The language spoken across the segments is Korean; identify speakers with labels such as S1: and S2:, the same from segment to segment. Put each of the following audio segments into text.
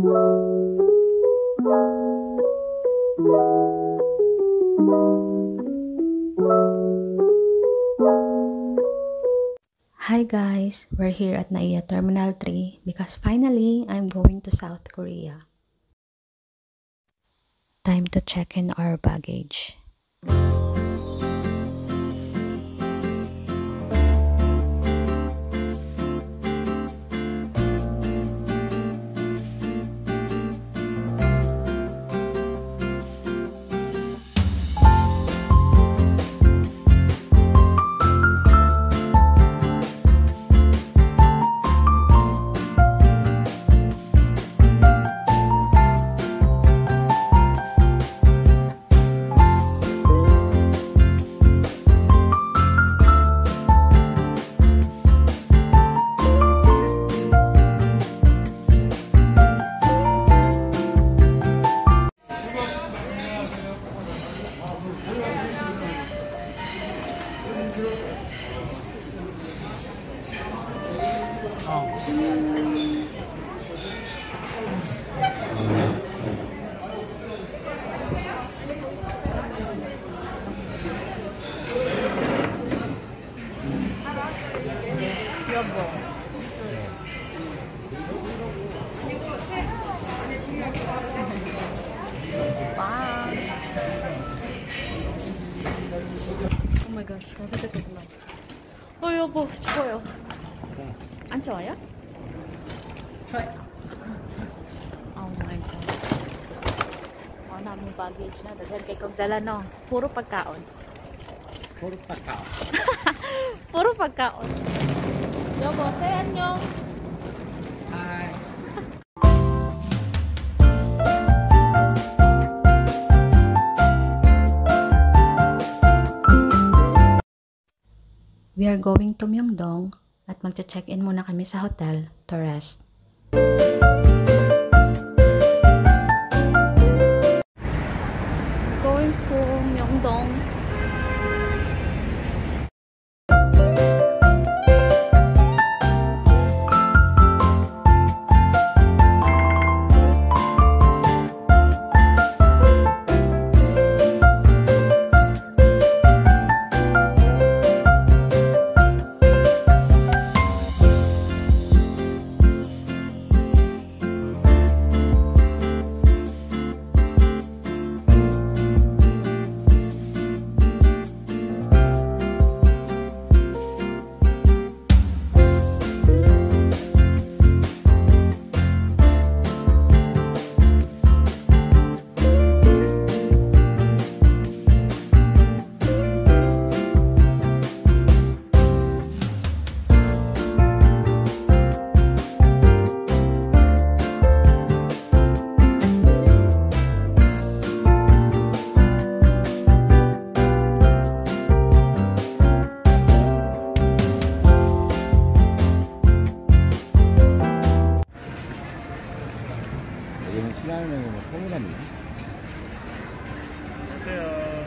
S1: Hi guys, we're here at NAIA Terminal 3 because finally I'm going to South Korea. Time to check in our baggage. Oh my gosh, 맛있겠구나. 여보, 좋아요. 안 좋아요? Oh my gosh. Namin baggage na. Daghan kay kong dala, no? Puro pagkaon.
S2: Puro pagkaon.
S1: Puro pagkaon. 여보, say 안녕.
S2: Hi.
S1: We are going to Myeongdong at magche-check-in muna kami sa hotel to rest. Going to Myeongdong.
S2: 여기는 신라면은 뭐 통일합니다. 안녕하세요.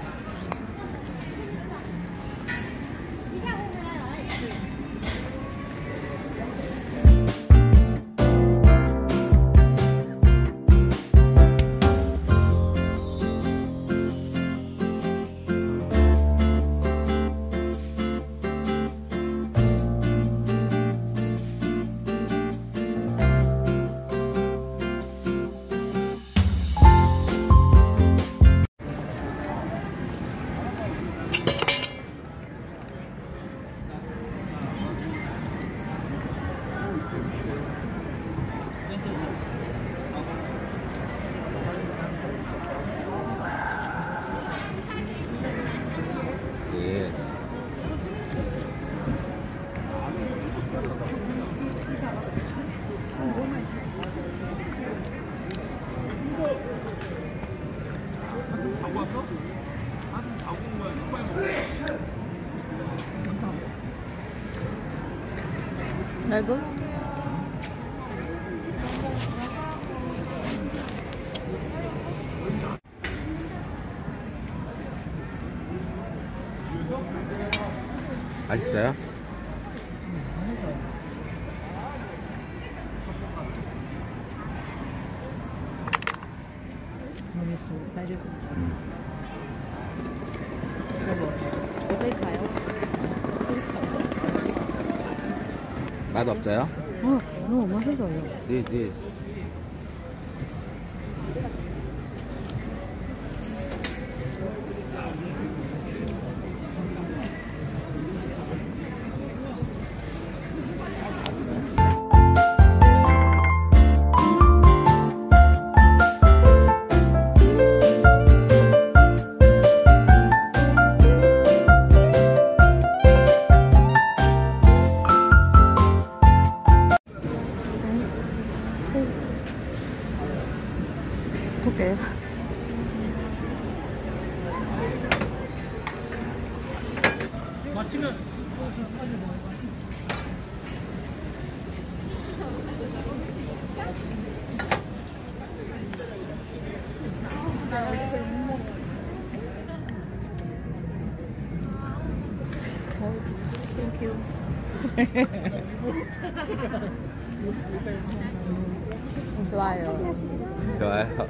S1: Lago?
S2: 맛있어요?
S1: 했어. 배를 여보, 어디 가요?
S2: 맛 없어요?
S1: 너무 맛있어요.
S2: 네.
S1: 어떡해.
S2: 맛있는.
S1: 땡큐. 좋아요.
S2: 좋아요.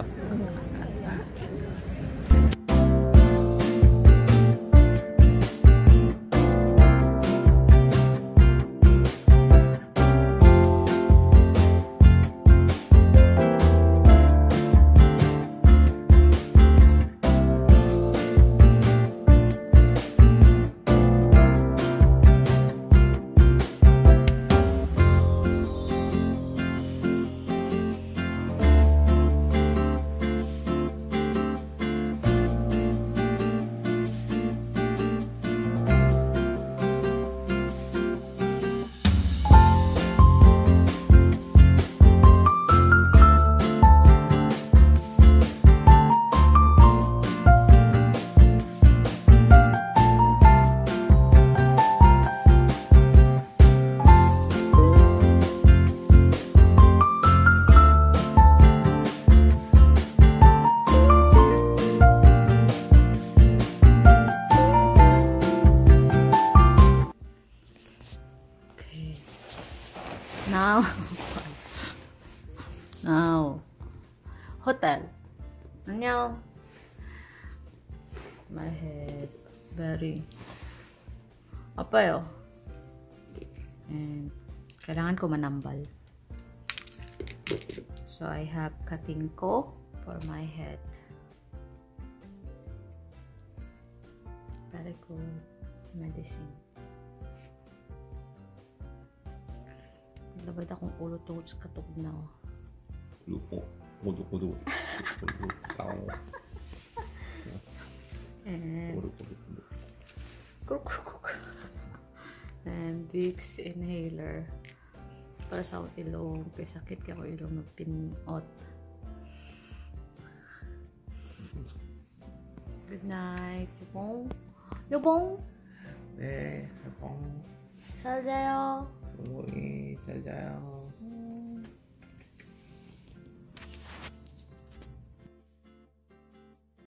S1: Now hotel. 안녕. My head very apayo. And kailangan ko manambal. So I have cutting ko for my head. Very good medicine. Labad akong ulo tungkol sa katog na. And Vicks inhaler para sa ilong. Kaya sakit ka ko ilong magpinot. Good night. 여봉. 여봉.
S2: 네, 여봉.
S1: 잘 자요.
S2: 잘 자요.